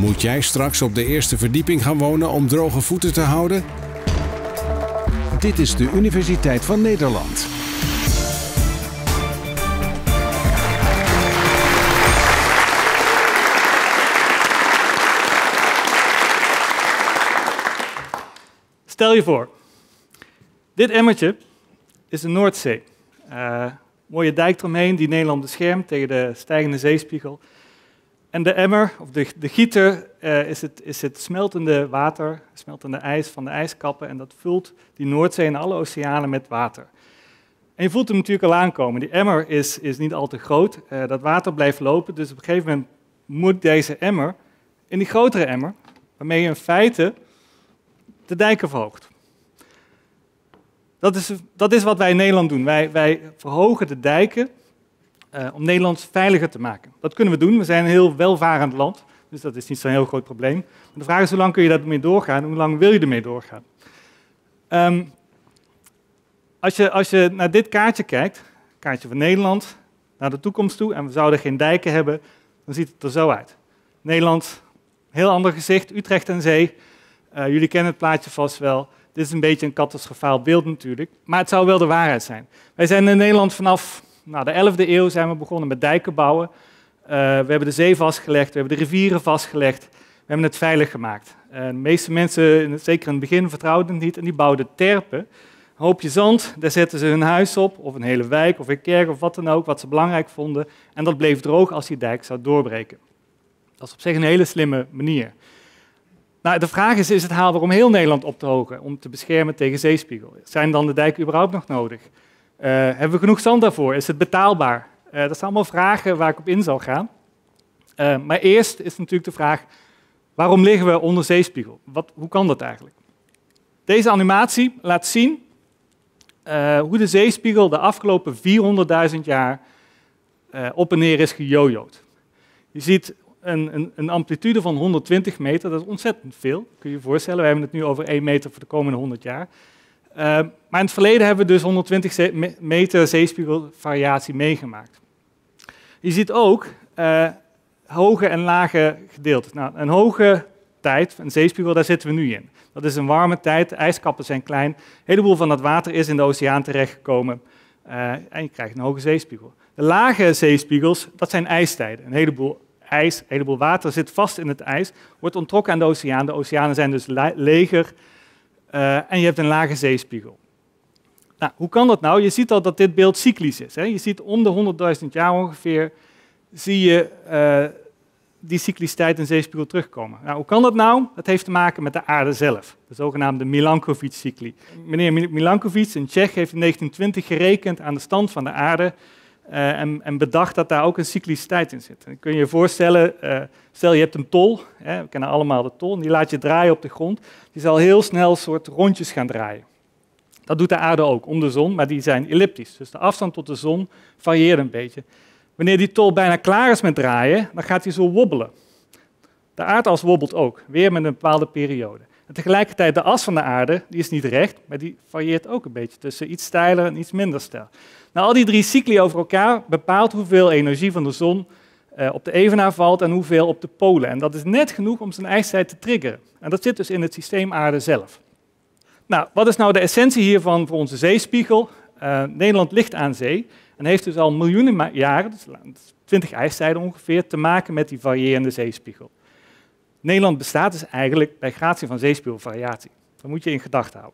Moet jij straks op de eerste verdieping gaan wonen om droge voeten te houden? Dit is de Universiteit van Nederland. Stel je voor, dit emmertje is de Noordzee. Mooie dijk eromheen die Nederland beschermt tegen de stijgende zeespiegel. En de emmer, of de gieter, is het smeltende water, smeltende ijs van de ijskappen. En dat vult die Noordzee en alle oceanen met water. En je voelt hem natuurlijk al aankomen. Die emmer is niet al te groot. Dat water blijft lopen. Dus op een gegeven moment moet deze emmer in die grotere emmer, waarmee je in feite de dijken verhoogt. Dat is wat wij in Nederland doen. Wij verhogen de dijken om Nederland veiliger te maken. Dat kunnen we doen. We zijn een heel welvarend land, dus dat is niet zo'n heel groot probleem. Maar de vraag is, hoe lang kun je daarmee doorgaan en hoe lang wil je ermee doorgaan? Als je naar dit kaartje kijkt, kaartje van Nederland, naar de toekomst toe, en we zouden geen dijken hebben, dan ziet het er zo uit. Nederland, heel ander gezicht, Utrecht en zee. Jullie kennen het plaatje vast wel. Dit is een beetje een catastrofaal beeld natuurlijk, maar het zou wel de waarheid zijn. Wij zijn in Nederland vanaf de 11e eeuw zijn we begonnen met dijken bouwen. We hebben de zee vastgelegd, we hebben de rivieren vastgelegd, we hebben het veilig gemaakt. De meeste mensen, zeker in het begin, vertrouwden het niet en die bouwden terpen. Een hoopje zand, daar zetten ze hun huis op, of een hele wijk, of een kerk, of wat dan ook, wat ze belangrijk vonden. En dat bleef droog als die dijk zou doorbreken. Dat is op zich een hele slimme manier. Nou, de vraag is het haalbaar om heel Nederland op te hogen, om te beschermen tegen zeespiegel? Zijn dan de dijken überhaupt nog nodig? Hebben we genoeg zand daarvoor? Is het betaalbaar? Dat zijn allemaal vragen waar ik op in zal gaan. Maar eerst is natuurlijk de vraag, waarom liggen we onder zeespiegel? Hoe kan dat eigenlijk? Deze animatie laat zien hoe de zeespiegel de afgelopen 400.000 jaar op en neer is gejojoed. Je ziet een amplitude van 120 meter, dat is ontzettend veel, kun je je voorstellen. We hebben het nu over 1 meter voor de komende 100 jaar. Maar in het verleden hebben we dus 120 meter zeespiegelvariatie meegemaakt. Je ziet ook hoge en lage gedeeltes. Nou, een hoge tijd, een zeespiegel, daar zitten we nu in. Dat is een warme tijd, de ijskappen zijn klein, een heleboel van dat water is in de oceaan terechtgekomen en je krijgt een hoge zeespiegel. De lage zeespiegels, dat zijn ijstijden. Een heleboel ijs, een heleboel water zit vast in het ijs, wordt onttrokken aan de oceaan. De oceanen zijn dus leger en je hebt een lage zeespiegel. Nou, hoe kan dat nou? Je ziet al dat dit beeld cyclisch is. Hè? Je ziet om de 100.000 jaar ongeveer, zie je die cycliciteit in zeespiegel terugkomen. Nou, hoe kan dat nou? Dat heeft te maken met de aarde zelf, de zogenaamde Milankovic-cycli. Meneer Milankovic, een Tsjech, heeft in 1920 gerekend aan de stand van de aarde en bedacht dat daar ook een cycliciteit in zit. Dan kun je je voorstellen, stel je hebt een tol, we kennen allemaal de tol, en die laat je draaien op de grond. Die zal heel snel soort rondjes gaan draaien. Dat doet de aarde ook om de zon, maar die zijn elliptisch. Dus de afstand tot de zon varieert een beetje. Wanneer die tol bijna klaar is met draaien, dan gaat hij zo wobbelen. De aardas wobbelt ook, weer met een bepaalde periode. En tegelijkertijd de as van de aarde, die is niet recht, maar die varieert ook een beetje tussen iets steiler en iets minder steil. Nou, al die 3 cycli over elkaar bepaalt hoeveel energie van de zon op de evenaar valt en hoeveel op de polen. En dat is net genoeg om zijn ijstijd te triggeren. En dat zit dus in het systeem aarde zelf. Nou, wat is nou de essentie hiervan voor onze zeespiegel? Nederland ligt aan zee en heeft dus al miljoenen jaren, dus 20 ijstijden ongeveer, te maken met die variërende zeespiegel. Nederland bestaat dus eigenlijk bij gratie van zeespiegelvariatie. Dat moet je in gedachten houden.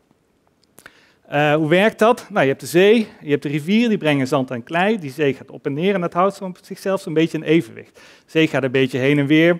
Hoe werkt dat? Nou, je hebt de zee, je hebt de rivieren, die brengen zand en klei. Die zee gaat op en neer en dat houdt op zichzelf zo'n beetje in evenwicht. De zee gaat een beetje heen en weer.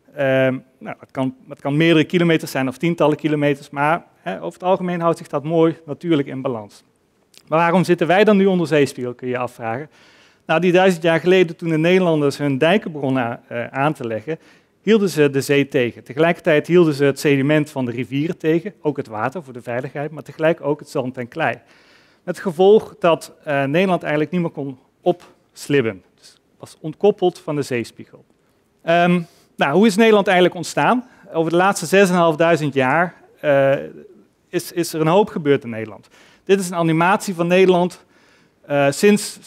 Het kan meerdere kilometers zijn of tientallen kilometers, maar over het algemeen houdt zich dat mooi natuurlijk in balans. Maar waarom zitten wij dan nu onder zeespiegel, kun je je afvragen. Nou, die 1000 jaar geleden, toen de Nederlanders hun dijken begonnen aan te leggen, hielden ze de zee tegen. Tegelijkertijd hielden ze het sediment van de rivieren tegen, ook het water voor de veiligheid, maar tegelijk ook het zand en klei. Met het gevolg dat Nederland eigenlijk niet meer kon opslibben. Dus het was ontkoppeld van de zeespiegel. Nou, hoe is Nederland eigenlijk ontstaan? Over de laatste 6.500 jaar is er een hoop gebeurd in Nederland. Dit is een animatie van Nederland sinds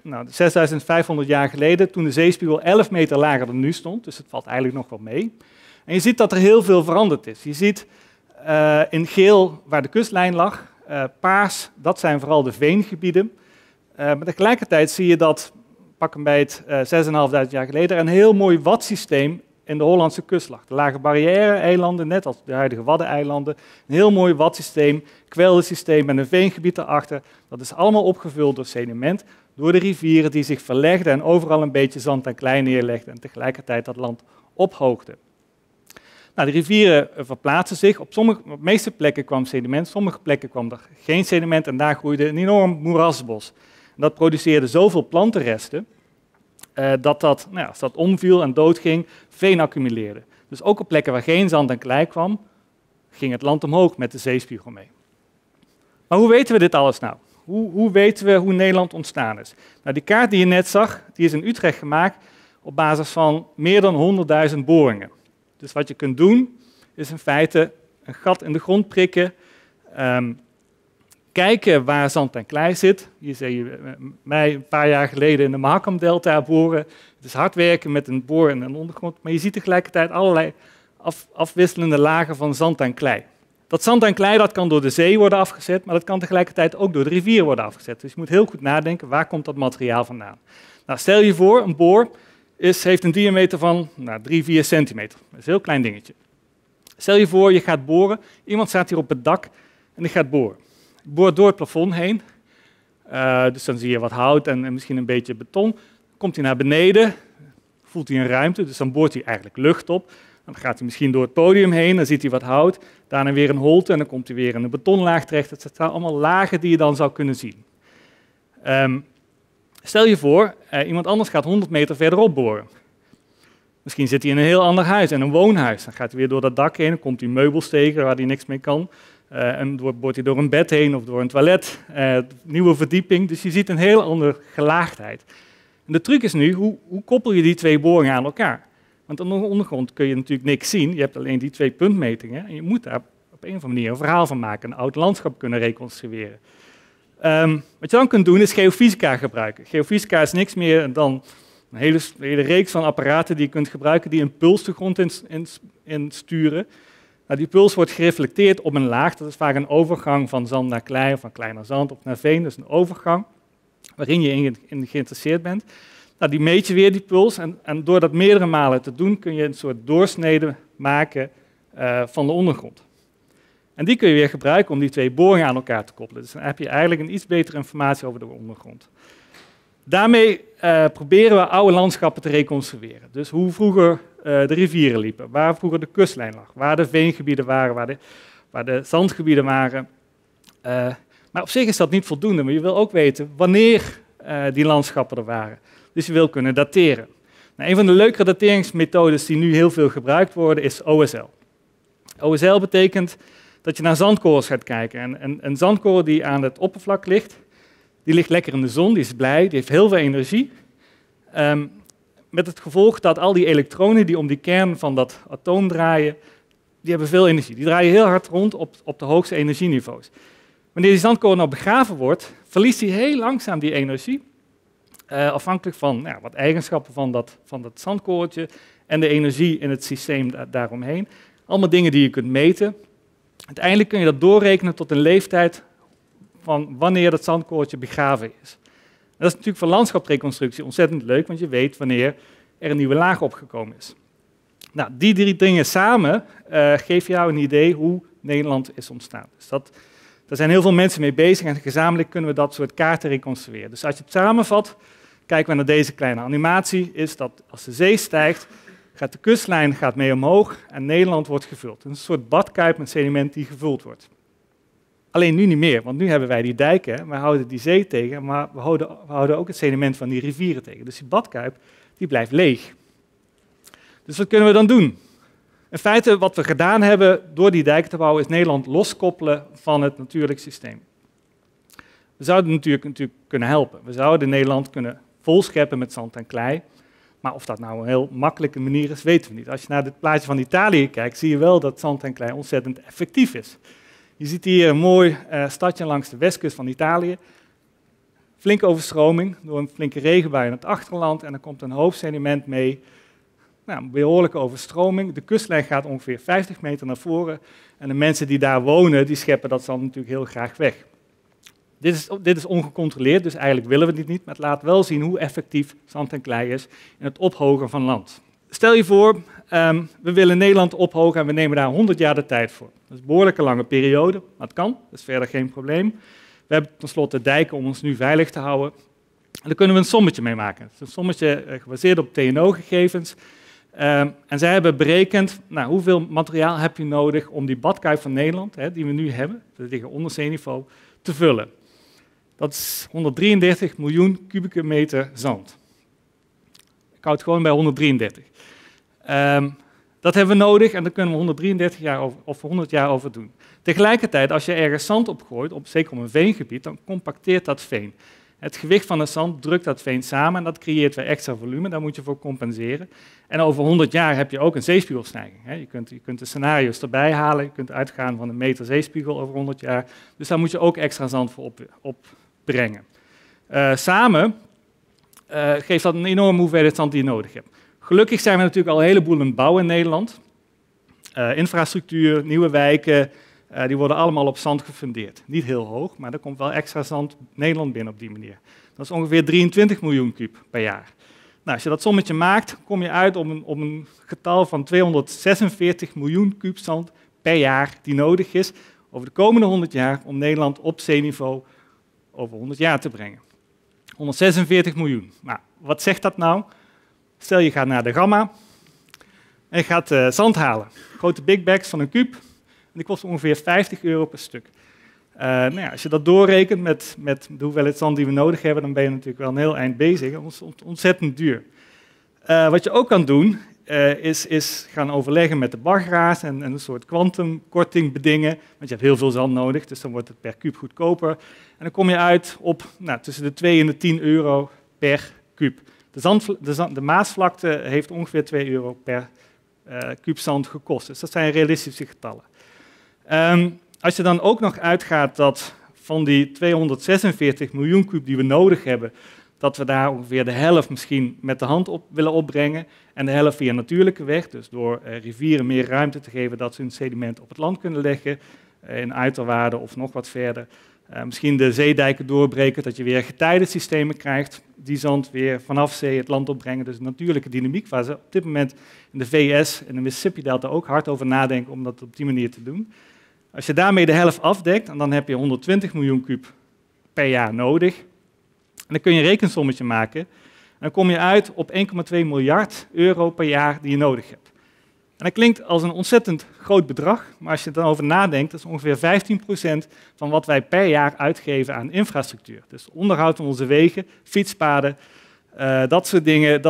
6500 jaar geleden, toen de zeespiegel 11 meter lager dan nu stond. Dus het valt eigenlijk nog wel mee. En je ziet dat er heel veel veranderd is. Je ziet in geel waar de kustlijn lag, paars, dat zijn vooral de veengebieden. Maar tegelijkertijd zie je dat, pak hem bij het 6.500 jaar geleden, een heel mooi watsysteem in de Hollandse kust lag. De lage barrière-eilanden, net als de huidige Waddeneilanden. Een heel mooi watsysteem, kweldersysteem met een veengebied erachter. Dat is allemaal opgevuld door sediment, door de rivieren die zich verlegden en overal een beetje zand en klei neerlegden en tegelijkertijd dat land ophoogden. Nou, de rivieren verplaatsen zich. Op de meeste plekken kwam sediment, sommige plekken kwam er geen sediment en daar groeide een enorm moerasbos. En dat produceerde zoveel plantenresten dat als dat omviel en doodging, veen accumuleerde. Dus ook op plekken waar geen zand en klei kwam, ging het land omhoog met de zeespiegel mee. Maar hoe weten we dit alles nou? Hoe weten we hoe Nederland ontstaan is? Nou, die kaart die je net zag, die is in Utrecht gemaakt op basis van meer dan 100.000 boringen. Dus wat je kunt doen, is in feite een gat in de grond prikken, kijken waar zand en klei zit. Hier zie je mij een paar jaar geleden in de Mahakam-delta boren. Het is hard werken met een boor in de ondergrond, maar je ziet tegelijkertijd allerlei afwisselende lagen van zand en klei. Dat zand en klei dat kan door de zee worden afgezet, maar dat kan tegelijkertijd ook door de rivier worden afgezet. Dus je moet heel goed nadenken, waar komt dat materiaal vandaan? Nou, stel je voor, een boor heeft een diameter van 3-4 centimeter. Dat is een heel klein dingetje. Stel je voor, je gaat boren. Iemand staat hier op het dak en die gaat boren. Boort door het plafond heen. Dus dan zie je wat hout en misschien een beetje beton. Komt hij naar beneden, voelt hij een ruimte, dus dan boort hij eigenlijk lucht op. Dan gaat hij misschien door het podium heen, dan ziet hij wat hout. Daarna weer een holte en dan komt hij weer in een betonlaag terecht. Het zijn allemaal lagen die je dan zou kunnen zien. Stel je voor, iemand anders gaat 100 meter verderop boren. Misschien zit hij in een heel ander huis, in een woonhuis. Dan gaat hij weer door dat dak heen, dan komt hij meubels tegen waar hij niks mee kan. En boort hij door een bed heen of door een toilet, nieuwe verdieping. Dus je ziet een heel andere gelaagdheid. En de truc is nu, hoe koppel je die twee boringen aan elkaar? Want aan de ondergrond kun je natuurlijk niks zien. Je hebt alleen die 2 puntmetingen. En je moet daar op een of andere manier een verhaal van maken. Een oud landschap kunnen reconstrueren. Wat je dan kunt doen is geofysica gebruiken. Geofysica is niks meer dan een hele reeks van apparaten die je kunt gebruiken die een puls de grond in sturen. Nou, die puls wordt gereflecteerd op een laag. Dat is vaak een overgang van zand naar klei of van klei naar zand of naar veen. Dus een overgang waarin je in geïnteresseerd bent. Nou, die meet je weer, die puls. En door dat meerdere malen te doen kun je een soort doorsnede maken van de ondergrond. En die kun je weer gebruiken om die 2 boringen aan elkaar te koppelen. Dus dan heb je eigenlijk een iets betere informatie over de ondergrond. Daarmee proberen we oude landschappen te reconstrueren. Dus hoe vroeger de rivieren liepen, waar vroeger de kustlijn lag, waar de veengebieden waren, waar de zandgebieden waren. Maar op zich is dat niet voldoende, maar je wil ook weten wanneer die landschappen er waren. Dus je wil kunnen dateren. Nou, een van de leukere dateringsmethodes die nu heel veel gebruikt worden is OSL. OSL betekent dat je naar zandkorrels gaat kijken. En een zandkorrel die aan het oppervlak ligt, die ligt lekker in de zon, die is blij, die heeft heel veel energie. Met het gevolg dat al die elektronen die om die kern van dat atoom draaien, die hebben veel energie. Die draaien heel hard rond op de hoogste energieniveaus. Wanneer die zandkorrel nou begraven wordt, verliest hij heel langzaam die energie. Afhankelijk van wat eigenschappen van dat zandkorreltje en de energie in het systeem daaromheen. Allemaal dingen die je kunt meten. Uiteindelijk kun je dat doorrekenen tot een leeftijd van wanneer dat zandkorreltje begraven is. En dat is natuurlijk voor landschapsreconstructie ontzettend leuk, want je weet wanneer er een nieuwe laag opgekomen is. Nou, die 3 dingen samen geven jou een idee hoe Nederland is ontstaan. Dus daar zijn heel veel mensen mee bezig en gezamenlijk kunnen we dat soort kaarten reconstrueren. Dus als je het samenvat, kijken we naar deze kleine animatie, is dat als de zee stijgt, gaat de kustlijn mee omhoog en Nederland wordt gevuld. Het is een soort badkuip met sediment die gevuld wordt. Alleen nu niet meer, want nu hebben wij die dijken, we houden die zee tegen, maar we houden ook het sediment van die rivieren tegen. Dus die badkuip die blijft leeg. Dus wat kunnen we dan doen? In feite, wat we gedaan hebben door die dijken te bouwen, is Nederland loskoppelen van het natuurlijk systeem. We zouden natuurlijk kunnen helpen. We zouden Nederland kunnen volscheppen met zand en klei. Maar of dat nou een heel makkelijke manier is, weten we niet. Als je naar dit plaatje van Italië kijkt, zie je wel dat zand en klei ontzettend effectief is. Je ziet hier een mooi stadje langs de westkust van Italië. Flinke overstroming door een flinke regenbui in het achterland en er komt een hoop sediment mee. nou, een behoorlijke overstroming. De kustlijn gaat ongeveer 50 meter naar voren. En de mensen die daar wonen, die scheppen dat zand natuurlijk heel graag weg. Dit is ongecontroleerd, dus eigenlijk willen we dit niet. Maar het laat wel zien hoe effectief zand en klei is in het ophogen van land. Stel je voor, we willen Nederland ophogen en we nemen daar 100 jaar de tijd voor. Dat is een behoorlijke lange periode, maar het kan. Dat is verder geen probleem. We hebben tenslotte dijken om ons nu veilig te houden. En daar kunnen we een sommetje mee maken. Het is een sommetje gebaseerd op TNO-gegevens. En zij hebben berekend, nou, hoeveel materiaal heb je nodig om die badkuip van Nederland, die we nu hebben, dat liggen onder zeeniveau, te vullen. Dat is 133 miljoen kubieke meter zand. Ik hou het gewoon bij 133. Dat hebben we nodig en daar kunnen we 133 jaar of 100 jaar over doen. Tegelijkertijd, als je ergens zand opgooit, zeker op een veengebied, dan compacteert dat veen. Het gewicht van het zand drukt dat veen samen en dat creëert weer extra volume, daar moet je voor compenseren. En over 100 jaar heb je ook een zeespiegelstijging. Je kunt de scenario's erbij halen, je kunt uitgaan van een meter zeespiegel over 100 jaar. Dus daar moet je ook extra zand voor opbrengen. Samen geeft dat een enorme hoeveelheid zand die je nodig hebt. Gelukkig zijn we natuurlijk al een heleboel aan het bouwen in Nederland. Infrastructuur, nieuwe wijken, die worden allemaal op zand gefundeerd. Niet heel hoog, maar er komt wel extra zand Nederland binnen op die manier. Dat is ongeveer 23 miljoen kuub per jaar. Nou, als je dat sommetje maakt, kom je uit op een getal van 246 miljoen kuub zand per jaar die nodig is over de komende 100 jaar om Nederland op zeeniveau over 100 jaar te brengen. 146 miljoen. Nou, wat zegt dat nou? Stel je gaat naar de Gamma en je gaat zand halen. Grote big bags van een kuub. En die kost ongeveer €50 per stuk. Nou ja, als je dat doorrekent met de hoeveelheid zand die we nodig hebben, dan ben je natuurlijk wel een heel eind bezig. Dat is ontzettend duur. Wat je ook kan doen, is gaan overleggen met de baggeraars en een soort kwantumkorting bedingen. Want je hebt heel veel zand nodig, dus dan wordt het per kuub goedkoper. En dan kom je uit op tussen de 2 en de €10 per kuub. De Maasvlakte heeft ongeveer €2 per kuub zand gekost. Dus dat zijn realistische getallen. Als je dan ook nog uitgaat dat van die 246 miljoen kuub die we nodig hebben, dat we daar ongeveer de helft misschien met de hand op willen opbrengen en de helft via natuurlijke weg, dus door rivieren meer ruimte te geven dat ze hun sediment op het land kunnen leggen, in uiterwaarden of nog wat verder. Misschien de zeedijken doorbreken, dat je weer getijdensystemen krijgt, die zand weer vanaf zee het land opbrengen. Dus natuurlijke dynamiek, waar ze op dit moment in de VS en de Mississippi-delta ook hard over nadenken om dat op die manier te doen. Als je daarmee de helft afdekt, dan heb je 120 miljoen kuub per jaar nodig. En dan kun je een rekensommetje maken. En dan kom je uit op 1,2 miljard euro per jaar die je nodig hebt. En dat klinkt als een ontzettend groot bedrag, maar als je er dan over nadenkt, dat is ongeveer 15% van wat wij per jaar uitgeven aan infrastructuur. Dus onderhoud van onze wegen, fietspaden, dat soort dingen,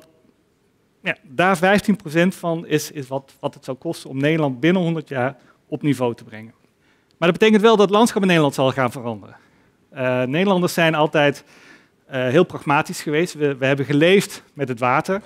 daar 15% van is wat het zou kosten om Nederland binnen 100 jaar op niveau te brengen. Maar dat betekent wel dat het landschap in Nederland zal gaan veranderen. Nederlanders zijn altijd heel pragmatisch geweest. We hebben geleefd met het water.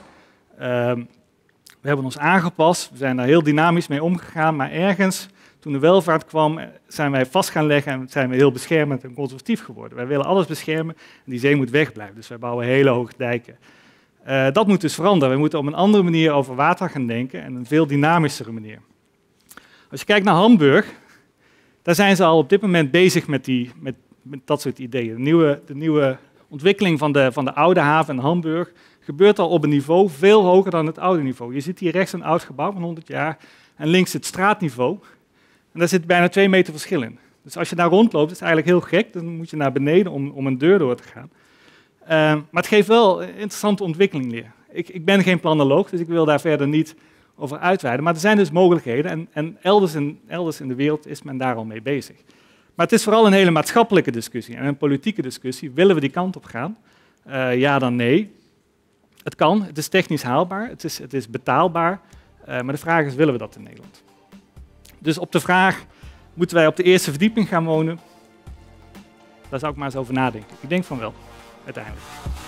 We hebben ons aangepast, we zijn daar heel dynamisch mee omgegaan, maar ergens, toen de welvaart kwam, zijn wij vast gaan leggen en zijn we heel beschermend en conservatief geworden. Wij willen alles beschermen en die zee moet wegblijven, dus wij bouwen hele hoge dijken. Dat moet dus veranderen. We moeten op een andere manier over water gaan denken en een veel dynamischere manier. Als je kijkt naar Hamburg, daar zijn ze al op dit moment bezig met dat soort ideeën. De nieuwe ontwikkeling van de oude haven in Hamburg gebeurt al op een niveau veel hoger dan het oude niveau. Je ziet hier rechts een oud gebouw van 100 jaar en links het straatniveau. En daar zit bijna 2 meter verschil in. Dus als je daar rondloopt, is het eigenlijk heel gek. Dan moet je naar beneden om een deur door te gaan. Maar het geeft wel een interessante ontwikkeling neer. Ik ben geen planoloog, dus ik wil daar verder niet over uitweiden. Maar er zijn dus mogelijkheden en elders in de wereld is men daar al mee bezig. Maar het is vooral een hele maatschappelijke discussie en een politieke discussie. Willen we die kant op gaan? Ja dan nee. Het kan, het is technisch haalbaar, het is betaalbaar. Maar de vraag is, willen we dat in Nederland? Dus op de vraag, moeten wij op de eerste verdieping gaan wonen? Daar zou ik maar eens over nadenken. Ik denk van wel, uiteindelijk.